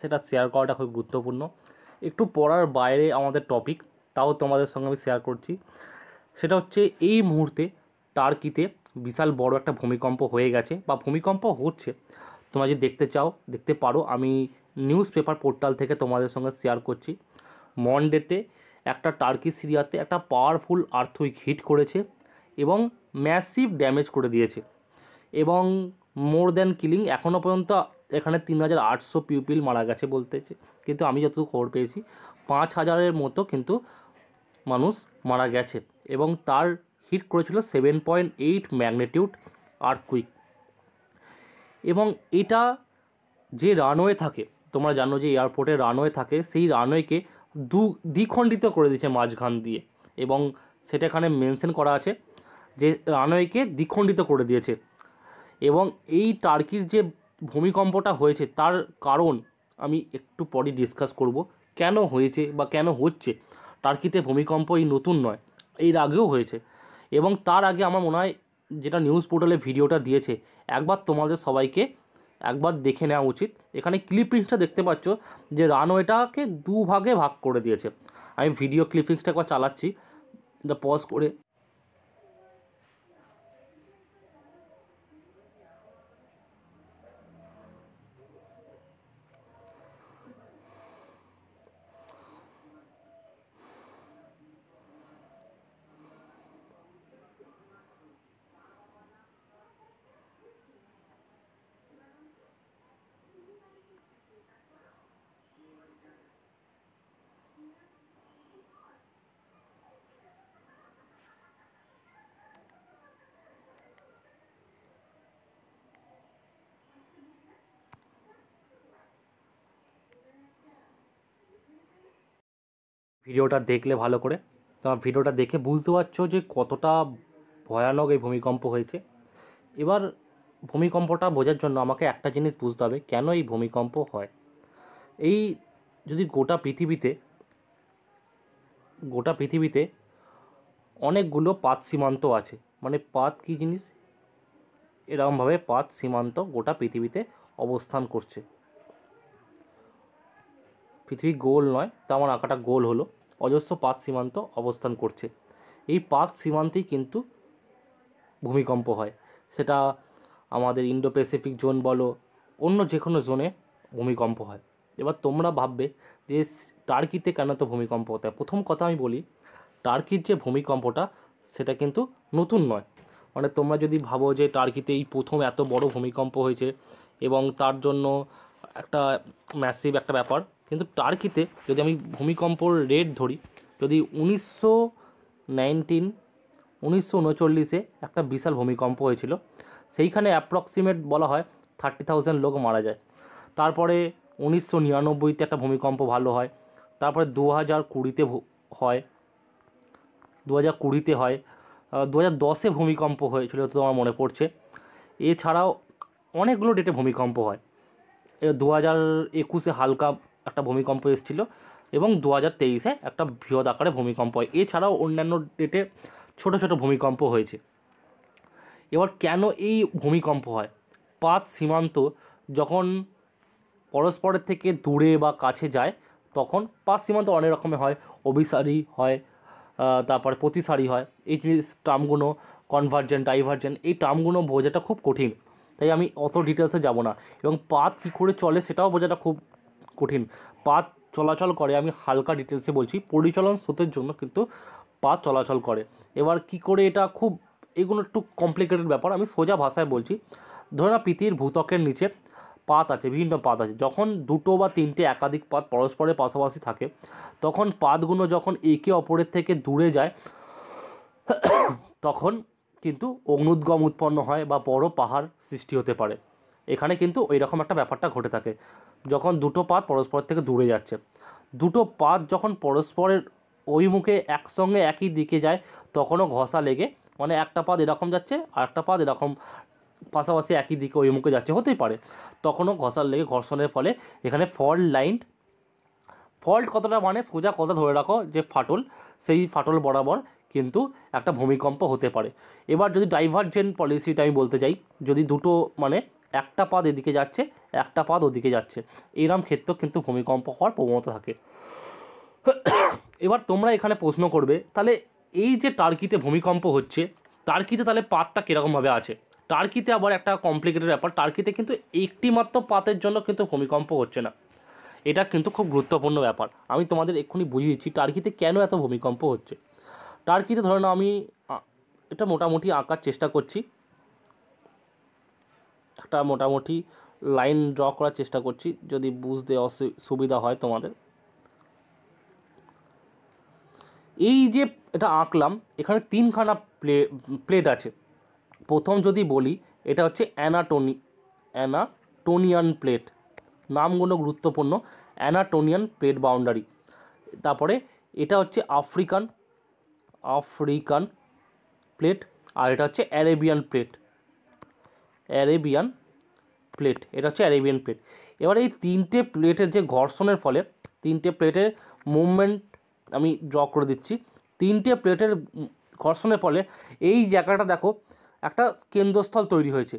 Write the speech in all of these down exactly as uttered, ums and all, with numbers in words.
সেটা শেয়ার করাটা খুব গুরুত্বপূর্ণ। একটু পড়ার বাইরে আমাদের টপিক, তাও তোমাদের সঙ্গে আমি শেয়ার করছি। সেটা হচ্ছে এই মুহূর্তে টার্কিতে বিশাল বড় একটা ভূমিকম্প হয়ে গেছে বা ভূমিকম্প হচ্ছে। তোমরা যদি দেখতে চাও দেখতে পারো, আমি নিউজ পেপার পোর্টাল থেকে তোমাদের সঙ্গে শেয়ার করছি। মনডেতে একটা টার্কি সিরিয়াতে একটা পাওয়ারফুল আর্থকুইক হিট করেছে এবং ম্যাসিভ ড্যামেজ করে দিয়েছে এবং মোর দ্যান কিলিং। এখনও পর্যন্ত এখানে তিন হাজার আটশো পিপিল মারা গেছে বলতেছে, কিন্তু আমি যতটুকু খবর পেয়েছি পাঁচ হাজারের মতো কিন্তু মানুষ মারা গেছে এবং তার হিট করেছিল seven point eight magnitude earthquake. এবং এটা যে রানওয়ে থাকে, তোমরা জানো যে এয়ারপোর্টে রানওয়ে থাকে, সেই রানওয়েকে দু দ্বিখণ্ডিত করে দিয়েছে মাঝখান দিয়ে, এবং সেটা এখানে মেনশন করা আছে যে রানওয়েকে দ্বিখণ্ডিত করে দিয়েছে। এবং এই টার্কির যে ভূমিকম্পটা হয়েছে তার কারণ আমি একটু পরে ডিসকাস করব, কেন হয়েছে বা কেন হচ্ছে। টার্কিতে ভূমিকম্প এই নতুন নয়, এর আগেও হয়েছে। এবং তার আগে আমার মনে হয় যেটা নিউজ পোর্টালে ভিডিওটা দিয়েছে, একবার তোমাদের সবাইকে একবার দেখে নেওয়া উচিত। এখানে ক্লিপিংসটা দেখতে পাচ্ছ যে রানওয়েটাকে দুভাগে ভাগ করে দিয়েছে। আমি ভিডিও ক্লিপিংসটা একবার চালাচ্ছি, পজ করে। ভিডিওটা দেখলে ভালো করে, তোমার ভিডিওটা দেখে বুঝতে পারছো যে কতটা ভয়ানক এই ভূমিকম্প হয়েছে। এবার ভূমিকম্পটা বোঝার জন্য আমাকে একটা জিনিস বুঝতে হবে, কেন এই ভূমিকম্প হয়। এই যদি গোটা পৃথিবীতে গোটা পৃথিবীতে অনেকগুলো পাত সীমান্ত আছে, মানে পাত কী জিনিস, এরকমভাবে পাত সীমান্ত গোটা পৃথিবীতে অবস্থান করছে। পৃথিবী গোল নয়, তা আমার আঁকাটা গোল হলো, অজস্র পাত সীমান্ত অবস্থান করছে। এই পাত সীমান্তেই কিন্তু ভূমিকম্প হয়, সেটা আমাদের ইন্ডো প্যাসিফিক জোন বলো, অন্য যে কোনো জোনে ভূমিকম্প হয়। এবার তোমরা ভাববে যে টার্কিতে কেন তো ভূমিকম্প হতে হয়। প্রথম কথা আমি বলি, টার্কির যে ভূমিকম্পটা সেটা কিন্তু নতুন নয়। মানে তোমরা যদি ভাবো যে টার্কিতে এই প্রথম এত বড় ভূমিকম্প হয়েছে এবং তার জন্য একটা ম্যাসিভ একটা ব্যাপার, কিন্তু টার্কিতে যদি আমি ভূমিকম্পর রেট ধরি, যদি উনিশশো নাইনটিন উনিশশো উনচল্লিশে একটা বিশাল ভূমিকম্প হয়েছিল, সেইখানে অ্যাপ্রক্সিমেট বলা হয় থার্টি থাউজেন্ড লোক মারা যায়। তারপরে উনিশশো নিরানব্বইতে একটা ভূমিকম্প ভালো হয়, তারপরে দু হাজার কুড়িতে হয় দু হাজার কুড়িতে হয় দু হাজার দশে ভূমিকম্প হয়েছিল তো আমার মনে পড়ছে। এছাড়াও অনেকগুলো ডেটে ভূমিকম্প হয়। দু হাজার একুশে হালকা একটা ভূমিকম্প এসেছিল এবং দু হাজার তেইশে একটা বৃহৎ আকারে ভূমিকম্প হয়। এছাড়াও অন্যান্য ডেটে ছোট ছোট ভূমিকম্প হয়েছে। এবার কেন এই ভূমিকম্প হয়? পাত সীমান্ত যখন পরস্পরের থেকে দূরে বা কাছে যায়, তখন পাত সীমান্ত অনেক রকমের হয়, অভিসারী হয়, তারপরে প্রতিসারী হয়। এই জিনিস টার্মগুলো কনভার্জেন্ট, ডাইভার্জেন্ট, এই টার্মগুলো বোঝাটা খুব কঠিন, তাই আমি অত ডিটেলসে যাব না। এবং পাত কী করে চলে সেটাও বোঝাটা খুব কঠিন। পাত চলাচল করে, আমি হালকা ডিটেলসে বলছি, পরিচালন স্রোতের জন্য কিন্তু পাত চলাচল করে। এবার কি করে এটা, খুব এগুলো একটু কমপ্লিকেটেড ব্যাপার, আমি সোজা ভাষায় বলছি। ধরে না পৃথিবীর ভূত্বকের নিচে পাত আছে, বিভিন্ন পাত আছে। যখন দুটো বা তিনটে একাধিক পাত পরস্পরের পাশাপাশি থাকে, তখন পাতগুলো যখন একে অপরের থেকে দূরে যায়, তখন কিন্তু অগ্নুদ্গম উৎপন্ন হয় বা বড় পাহাড় সৃষ্টি হতে পারে। এখানে কিন্তু ওই রকম একটা ব্যাপারটা ঘটে থাকে যখন দুটো পাত পরস্পর থেকে দূরে যাচ্ছে। দুটো পাত যখন পরস্পরের ওই মুখে একসঙ্গে একই দিকে যায়, তখনও ঘষা লেগে, মানে একটা পাত এরকম যাচ্ছে আর একটা পাত এরকম পাশাপাশি একই দিকে ওই মুখে যাচ্ছে, হতেই পারে, তখনও ঘষার লেগে ঘর্ষণের ফলে এখানে ফল্ট লাইন, ফল্ট কথাটা মানে সোজা কথা ধরে রাখো যে ফাটল, সেই ফাটল বরাবর কিন্তু একটা ভূমিকম্প হতে পারে। এবার যদি ডাইভার্জেন্ট পলিসিটা আমি বলতে চাই, যদি দুটো মানে একটা পাদ এদিকে যাচ্ছে, একটা পাদ ওদিকে যাচ্ছে, এরম ক্ষেত্রেও কিন্তু ভূমিকম্প হওয়ার প্রবণতা থাকে। এবার তোমরা এখানে প্রশ্ন করবে, তাহলে এই যে টার্কিতে ভূমিকম্প হচ্ছে, টার্কিতে তাহলে পাতটা কীরকমভাবে আছে? টার্কিতে আবার একটা কমপ্লিকেটেড ব্যাপার, টার্কিতে কিন্তু একটি মাত্র পাতের জন্য কিন্তু ভূমিকম্প হচ্ছে না। এটা কিন্তু খুব গুরুত্বপূর্ণ ব্যাপার, আমি তোমাদের এক্ষুনি বুঝিয়ে দিচ্ছি টার্কিতে কেন এত ভূমিকম্প হচ্ছে। টার্কিতে ধরে নাও, আমি এটা মোটামুটি আঁকার চেষ্টা করছি, একটা মোটামুটি লাইন ড্র করার চেষ্টা করছি, যদি বুঝতে অসুবিধা হয় তোমাদের। এই যে এটা আঁকলাম, এখানে তিনখানা প্লে প্লেট আছে। প্রথম যদি বলি, এটা হচ্ছে অ্যানাটোনি অ্যানাটোনিয়ান প্লেট, নামগুলো গুরুত্বপূর্ণ, অ্যানাটোনিয়ান প্লেট বাউন্ডারি। তারপরে এটা হচ্ছে আফ্রিকান আফ্রিকান প্লেট, আর এটা হচ্ছে অ্যারেবিয়ান প্লেট অ্যারেবিয়ান প্লেট এটা হচ্ছে অ্যারেবিয়ান প্লেট। এবার এই তিনটে প্লেটের যে ঘর্ষণের ফলে, তিনটে প্লেটের মুভমেন্ট আমি ড্র করে দিচ্ছি। তিনটে প্লেটের ঘর্ষণের ফলে এই জায়গাটা দেখো একটা কেন্দ্রস্থল তৈরি হয়েছে।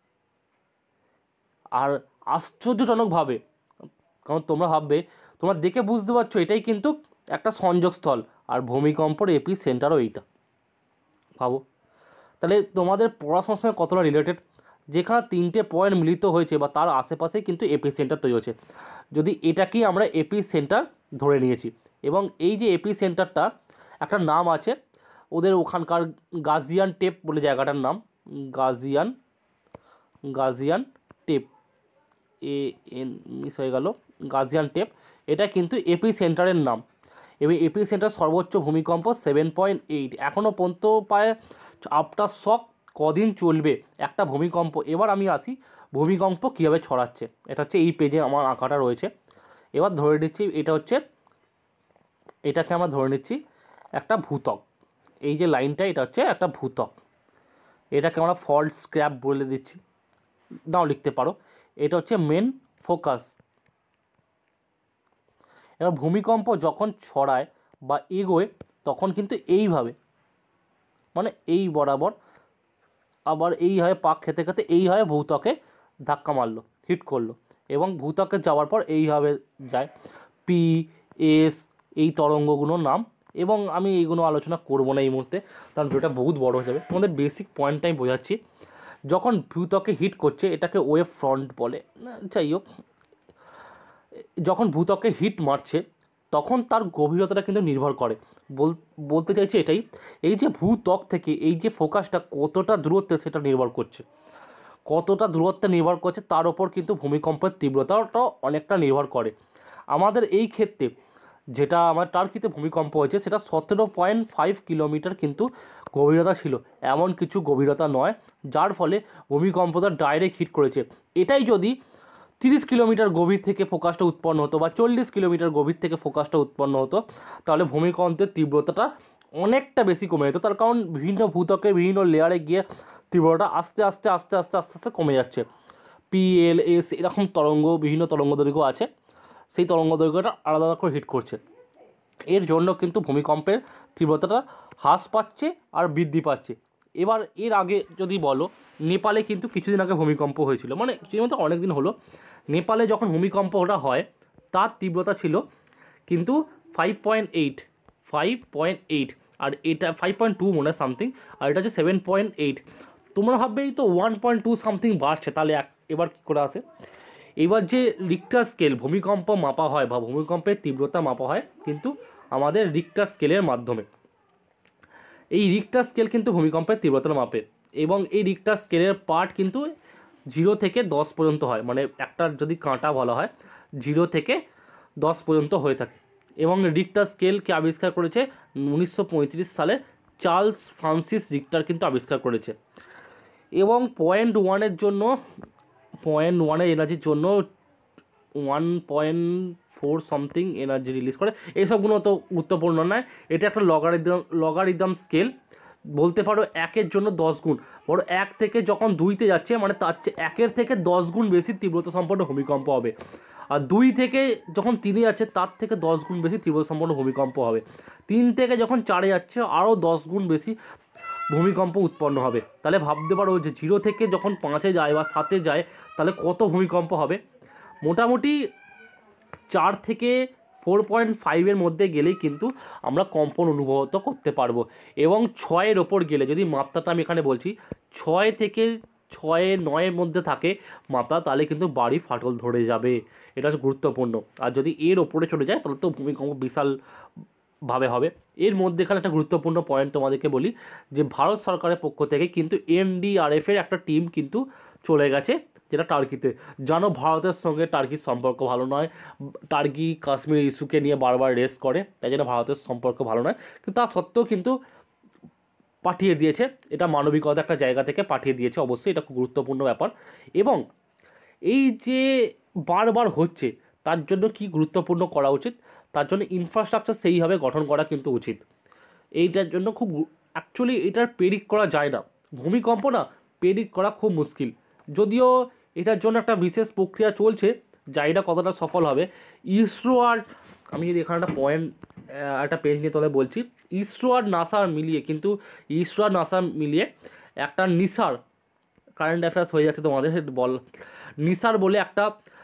আর আশ্চর্যজনকভাবে, কারণ তোমরা ভাববে, তোমরা দেখে বুঝতে পারছো এটাই কিন্তু একটা সংযোগস্থল, আর ভূমিকম্পর এপি সেন্টারও এইটা। ভাবো তাহলে তোমাদের পড়াশোনার সঙ্গে কতটা রিলেটেড, যেখানে তিনটে পয়েন্ট মিলিত হয়েছে বা তার আশেপাশেই কিন্তু এপি সেন্টার তৈরি হয়েছে। যদি এটাকেই আমরা এপি সেন্টার ধরে নিয়েছি, এবং এই যে এপি সেন্টারটা একটা নাম আছে ওদের ওখানকার, গাজিয়ান টেপ বলে জায়গাটার নাম, গাজিয়ান গাজিয়ান টেপ এ এন মিস হয়ে গেল, গাজিয়ান টেপ, এটা কিন্তু এপি সেন্টারের নাম। এবং এপি সেন্টার সর্বোচ্চ ভূমিকম্প সেভেন পয়েন্ট এইট, এখনও পর্যন্ত পায়। আফটার শক কদিন চলবে একটা ভূমিকম্প। এবার আমি আসি ভূমিকম্প কীভাবে ছড়াচ্ছে, এটা হচ্ছে এই পেজে আমার আঁকাটা রয়েছে। এবার ধরে নিচ্ছি এটা হচ্ছে, এটাকে আমরা ধরে নিচ্ছি একটা ভূত্বক, এই যে লাইনটা এটা হচ্ছে একটা ভূত্বক, এটাকে আমরা ফল্ট স্ক্র্যাপ বলে দিচ্ছি, নাও লিখতে পারো। এটা হচ্ছে মেন ফোকাস। এবার ভূমিকম্প যখন ছড়ায় বা এগোয় তখন কিন্তু এইভাবে, মানে এই বরাবর, আবার এইভাবে পাক খেতে খেতে এইভাবে ভূত্বকে ধাক্কা মারলো, হিট করলো, এবং ভূত্বকে যাওয়ার পর এইভাবে যায়। পি এস এই তরঙ্গগুলোর নাম, এবং আমি এইগুলো আলোচনা করবো না এই মুহূর্তে, কারণ যেটা বহুত বড় হয়ে যাবে। তোমাদের বেসিক পয়েন্টটা আমি বোঝাচ্ছি। যখন ভূত্বকে হিট করছে এটাকে ওয়েভ ফ্রন্ট বলে, যাই হোক, যখন ভূত্বকে হিট মারছে তখন তার গভীরতাটা কিন্তু নির্ভর করে। বল বলতে চাইছি এটাই, এই যে ভূত্বক থেকে এই যে ফোকাসটা কতটা দূরত্বে সেটা নির্ভর করছে, কতটা দূরত্বে নির্ভর করছে তার ওপর কিন্তু ভূমিকম্পের তীব্রতাটাও অনেকটা নির্ভর করে। আমাদের এই ক্ষেত্রে যেটা আমার টার্কিতে ভূমিকম্প হয়েছে সেটা সতেরো পয়েন্ট ফাইভ কিলোমিটার কিন্তু গভীরতা ছিল, এমন কিছু গভীরতা নয়, যার ফলে ভূমিকম্পটা ডাইরেক্ট হিট করেছে। এটাই যদি তিরিশ কিলোমিটার গভীর থেকে ফোকাসটা উৎপন্ন হতো বা চল্লিশ কিলোমিটার গভীর থেকে ফোকাসটা উৎপন্ন হতো, তাহলে ভূমিকম্পের তীব্রতাটা অনেকটা বেশি কমে যেত। তার কারণ বিভিন্ন ভূত্বকে বিভিন্ন লেয়ারে গিয়ে তীব্রতা আস্তে আস্তে আস্তে আস্তে আস্তে আস্তে কমে যাচ্ছে। পি এল এস এরকম তরঙ্গ, বিভিন্ন তরঙ্গ দৈর্ঘ্য আছে, সেই তরঙ্গ দৈর্ঘ্যটা আলাদা আলাদা করে হিট করছে। এর জন্য কিন্তু ভূমিকম্পের তীব্রতাটা হ্রাস পাচ্ছে আর বৃদ্ধি পাচ্ছে। এবার এর আগে যদি বলো, নেপালে কিন্তু কিছুদিন আগে ভূমিকম্প হয়েছিল, মানে কিছুদিন মতো অনেক দিন হলো। নেপালে যখন ভূমিকম্পটা হয় তার তীব্রতা ছিল কিন্তু five point eight five point eight আর এটা ফাইভ পয়েন্ট টু মনে হয় সামথিং, আর এটা হচ্ছে সেভেন পয়েন্ট এইট। তোমরা ভাববে এই তো ওয়ান পয়েন্ট টু সামথিং বাড়ছে, তাহলে এক এবার কী করে আসে? এবার যে রিক্টার স্কেল ভূমিকম্প মাপা হয় বা ভূমিকম্পের তীব্রতা মাপা হয় কিন্তু আমাদের রিক্টার স্কেলের মাধ্যমে। এই রিক্টার স্কেল কিন্তু ভূমিকম্পের তীব্রতা মাপে, এবং এই রিক্টার স্কেলের পার্ট কিন্তু জিরো থেকে দশ পর্যন্ত হয়, মানে একটা যদি কাঁটা বলা হয় জিরো থেকে দশ পর্যন্ত হয়ে থাকে। এবং রিক্টার স্কেলকে আবিষ্কার করেছে উনিশশো পঁয়ত্রিশ সালে চার্লস ফ্রান্সিস রিক্টার কিন্তু আবিষ্কার করেছে। এবং পয়েন্ট ওয়ানের জন্য পয়েন্ট ওয়ানের এনার্জির জন্য one point four something energy release করে। এইসবগুলো তো গুরুত্বপূর্ণ নয়, এটা একটা লগারিদম লগারিদম স্কেল, বলতে পারো একের জন্য দশ গুণ বড়। এক থেকে যখন দুইতে যাচ্ছে মানে তার চেয়ে একের থেকে দশ গুণ বেশি তীব্রতা সম্পন্ন ভূমিকম্প হবে, আর দুই থেকে যখন তিনে যাচ্ছে তার থেকে দশ গুণ বেশি তীব্রতা সম্পন্ন ভূমিকম্প হবে, তিন থেকে যখন চারে যাচ্ছে আরও দশ গুণ বেশি ভূমিকম্প উৎপন্ন হবে। তাহলে ভাবতে পারো যে জিরো থেকে যখন পাঁচে যায় বা সাতে যায় তাহলে কত ভূমিকম্প হবে। মোটামুটি চার থেকে ফোর পয়েন্ট ফাইভের মধ্যে গেলেই কিন্তু আমরা কম্পন অনুভূত করতে পারবো। এবং ছয়ের ওপর গেলে, যদি মাত্রাটা আমি এখানে বলছি, ছয় থেকে ছয়ে নয়ের মধ্যে থাকে মাত্রা, তাহলে কিন্তু বাড়ি ফাটল ধরে যাবে। এটা হচ্ছে গুরুত্বপূর্ণ। আর যদি এর ওপরে চলে যায় তাহলে তো ভূমিকম্প বিশাল ভাবে হবে। এর মধ্যে এখানে একটা গুরুত্বপূর্ণ পয়েন্ট তোমাদেরকে বলি যে ভারত সরকারের পক্ষ থেকে কিন্তু এনডিআরএফের একটা টিম কিন্তু চলে গেছে, যেটা টার্কিতে। জানো ভারতের সঙ্গে টার্কির সম্পর্ক ভালো নয়, টার্কি কাশ্মীর ইস্যুকে নিয়ে বারবার রেস করে, তাই জন্য ভারতের সম্পর্ক ভালো নয়। কিন্তু তা সত্ত্বেও কিন্তু পাঠিয়ে দিয়েছে, এটা মানবিকতা একটা জায়গা থেকে পাঠিয়ে দিয়েছে, অবশ্যই এটা খুব গুরুত্বপূর্ণ ব্যাপার। এবং এই যে বারবার হচ্ছে তার জন্য কি গুরুত্বপূর্ণ করা উচিত, তার জন্য ইনফ্রাস্ট্রাকচার সেইভাবে গঠন করা কিন্তু উচিত। এইটার জন্য খুব অ্যাকচুয়ালি এটার প্রেডিক্ট করা যায় না, ভূমিকম্প না প্রেডিক্ট করা খুব মুশকিল। যদিও এটার জন্য একটা বিশেষ প্রক্রিয়া চলছে, জায়গা কতটা সফল হবে। ইসরো আর, আমি যদি এখানে একটা পয়েন্ট একটা পেজ নিয়ে তাহলে বলছি, ইসরো আর নাসা মিলিয়ে কিন্তু ইসরো আর নাসা মিলিয়ে একটা নিসার, কারেন্ট অ্যাফেয়ার্স হয়ে যাচ্ছে তোমাদের বল, নিসার বলে একটা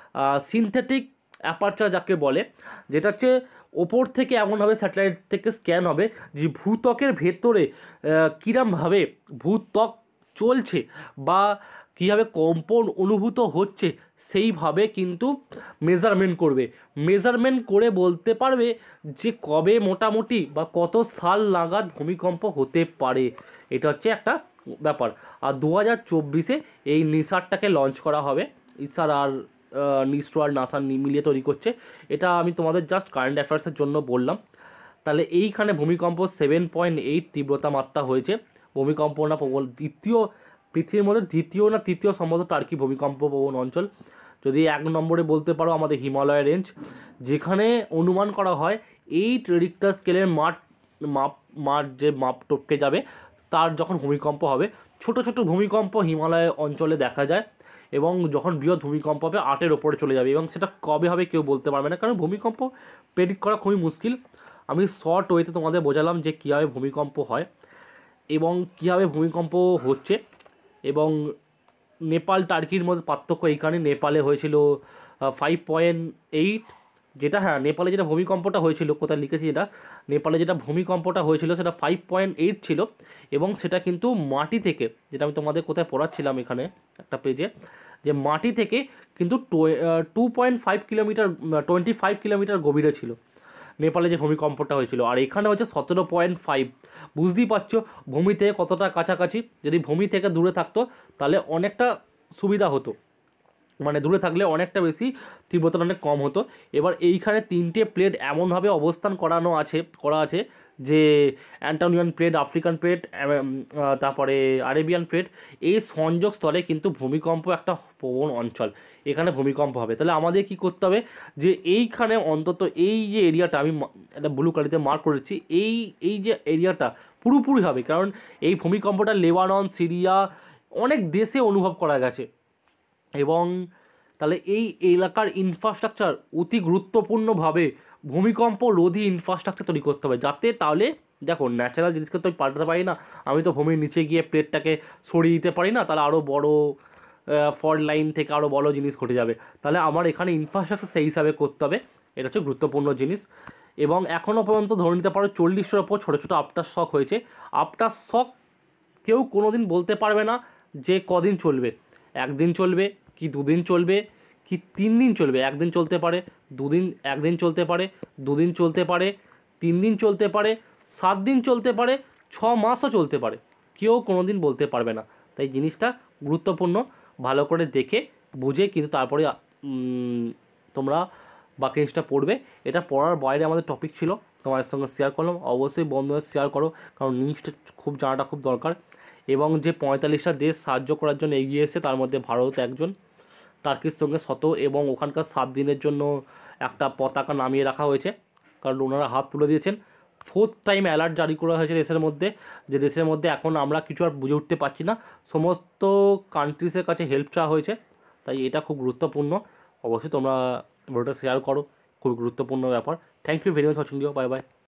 সিনথেটিক অ্যাপারচার যাকে বলে, যেটা হচ্ছে ওপর থেকে এমনভাবে স্যাটেলাইট থেকে স্ক্যান হবে যে ভূত্বকের ভেতরে কীরমভাবে ভূত্বক চলছে বা কীভাবে কম্পন অনুভূত হচ্ছে সেইভাবে কিন্তু মেজারমেন্ট করবে। মেজারমেন্ট করে বলতে পারবে যে কবে মোটামুটি বা কত সাল নাগাদ ভূমিকম্প হতে পারে। এটা হচ্ছে একটা ব্যাপার। আর দু হাজার চব্বিশে এই নিসারটাকে লঞ্চ করা হবে, ইসার আর ইসরো আর নাসা মিলিয়ে তৈরি করছে। এটা আমি তোমাদের জাস্ট কারেন্ট অ্যাফেয়ার্সের জন্য বললাম। তাহলে এইখানে ভূমিকম্প সেভেন পয়েন্ট এইট তীব্রতা মাত্রা হয়েছে। ভূমিকম্প না প্রবল দ্বিতীয়, পৃথিবীর মধ্যে দ্বিতীয় না তৃতীয় সম্ভবত টার্কি ভূমিকম্প প্রবণ অঞ্চল। যদি এক নম্বরে বলতে পারো আমাদের হিমালয় রেঞ্জ, যেখানে অনুমান করা হয় এইট রিক্টার স্কেলের মাঠ মাপ মাঠ যে মাপ টপকে যাবে তার যখন ভূমিকম্প হবে। ছোট ছোট ভূমিকম্প হিমালয় অঞ্চলে দেখা যায়, এবং যখন বৃহৎ ভূমিকম্প হবে আটের ওপরে চলে যাবে, এবং সেটা কবে হবে কেউ বলতে পারবে না, কারণ ভূমিকম্প প্রেডিক্ট করা খুবই মুশকিল। আমি শর্ট ওয়েতে তোমাদের বোঝালাম যে কীভাবে ভূমিকম্প হয় এবং কীভাবে ভূমিকম্প হচ্ছে। এবং নেপাল টার্কির মধ্যে পার্থক্য এইখানে, নেপালে হয়েছিল ফাইভ পয়েন্ট এইট, যেটা হ্যাঁ নেপালে যেটা ভূমিকম্পটা হয়েছিল, কোথায় লিখেছি এটা, নেপালে যেটা ভূমিকম্পটা হয়েছিল সেটা ফাইভ পয়েন্ট এইট ছিল, এবং সেটা কিন্তু মাটি থেকে, যেটা আমি তোমাদের কোথায় পড়াচ্ছিলাম এখানে একটা পেজে, যে মাটি থেকে কিন্তু two point five kilometre twenty five kilometre গভীরে ছিল নেপালে যে ভূমিকম্পটা হয়েছিল। আর এখানে হচ্ছে সতেরো পয়েন্ট ফাইভ। বুঝতেই পারছো ভূমি থেকে কতটা কাছাকাছি। যদি ভূমি থেকে দূরে থাকতো তাহলে অনেকটা সুবিধা হতো, মানে দূরে থাকলে অনেকটা বেশি তীব্রতা অনেক কম হতো। এবার এইখানে তিনটে প্লেট এমনভাবে অবস্থান করানো আছে করা আছে যে অ্যান্টোনিয়ান প্লেট, আফ্রিকান প্লেট, তারপরে আরেবিয়ান প্লেট, এই সংযোগ স্থলে কিন্তু ভূমিকম্প একটা প্রবণ অঞ্চল, এখানে ভূমিকম্প হবে। তাহলে আমাদের কি করতে হবে যে এইখানে অন্তত এই যে এরিয়াটা আমি একটা ব্লু কালিতে মার্ক করেছি, এই এই যে এরিয়াটা পুরোপুরি হবে, কারণ এই ভূমিকম্পটা লেবানন, সিরিয়া অনেক দেশে অনুভব করা গেছে। এবং তাহলে এই এলাকার ইনফ্রাস্ট্রাকচার অতি গুরুত্বপূর্ণভাবে ভূমিকম্প রোধী ইনফ্রাস্ট্রাকচার তৈরি করতে হবে, যাতে তাহলে দেখো ন্যাচারাল জিনিসকে তো আমি পাল্টাতে পারি না, আমি তো ভূমির নিচে গিয়ে প্লেটটাকে সরিয়ে দিতে পারি না, তাহলে আরও বড় ফল্ট লাইন থেকে আরও বড় জিনিস ঘটে যাবে। তাহলে আমার এখানে ইনফ্রাস্ট্রাকচার সেই হিসাবে করতে হবে, এটা হচ্ছে গুরুত্বপূর্ণ জিনিস। এবং এখনও পর্যন্ত ধরে নিতে পারো চল্লিশের ওপর ছোটো ছোটো আফটার শক হয়েছে। আফটার শক কেউ কোনো দিন বলতে পারবে না যে কদিন চলবে, একদিন চলবে কি দুদিন চলবে কি তিন দিন চলবে, একদিন চলতে পারে, দুদিন একদিন চলতে পারে, দুদিন চলতে পারে, তিন দিন চলতে পারে, সাত দিন চলতে পারে, ছ মাসও চলতে পারে, কেউ কোনো দিন বলতে পারবে না। তাই জিনিসটা গুরুত্বপূর্ণ, ভালো করে দেখে বুঝে কিন্তু তারপরে তোমরা বাকি জিনিসটা পড়বে। এটা পড়ার বাইরে আমাদের টপিক ছিল, তোমাদের সঙ্গে শেয়ার করলাম। অবশ্যই বন্ধুদের শেয়ার করো, কারণ জিনিসটা খুব জানাটা খুব দরকার। এবং যে পঁয়তাল্লিশটা দেশ সাহায্য করার জন্য এগিয়ে এসে তার মধ্যে ভারত একজন, টার্কির সঙ্গে শত, এবং ওখানকার সাত দিনের জন্য একটা পতাকা নামিয়ে রাখা হয়েছে, কারণ ওনারা হাত তুলে দিয়েছেন। ফোর্থ টাইম অ্যালার্ট জারি করা হয়েছে দেশের মধ্যে, যে দেশের মধ্যে এখন আমরা কিছু আর বুঝে উঠতে পারছি না, সমস্ত কান্ট্রিজের কাছে হেল্প চাওয়া হয়েছে। তাই এটা খুব গুরুত্বপূর্ণ, অবশ্যই তোমরা ভিডিওটা শেয়ার করো, খুব গুরুত্বপূর্ণ ব্যাপার। Thank you very much watching video, bye by.